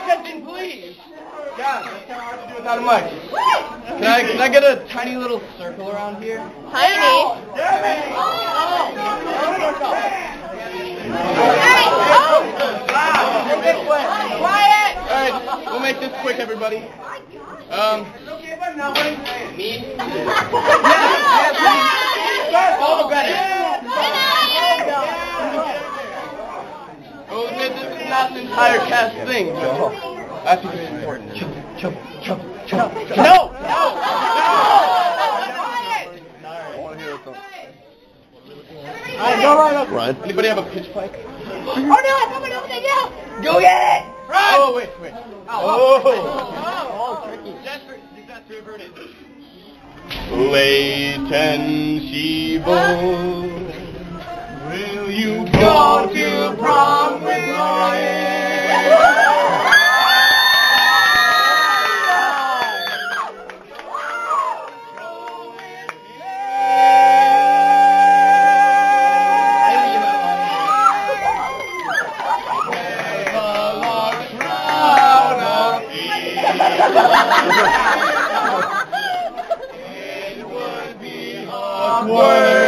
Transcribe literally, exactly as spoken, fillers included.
attention, please. Yeah, that's kind of hard to do without a mic. Can I, can I get a tiny little circle around here? Tiny? Oh. Quiet! Alright, we'll make this quick, everybody. Um, me? All the better. Oh, this is not an entire cast thing. I think it's important. Chum, chum, chum, chum, chum. No! No! No! I want to hear it though. Alright, go right up. Anybody have a pitch pike? Oh no, someone over there, yeah! Go get it! Run! Oh, wait, wait. Oh! Oh, Oh, tricky. Latency-ble, will you go to prom with Ryan? It would be awkward.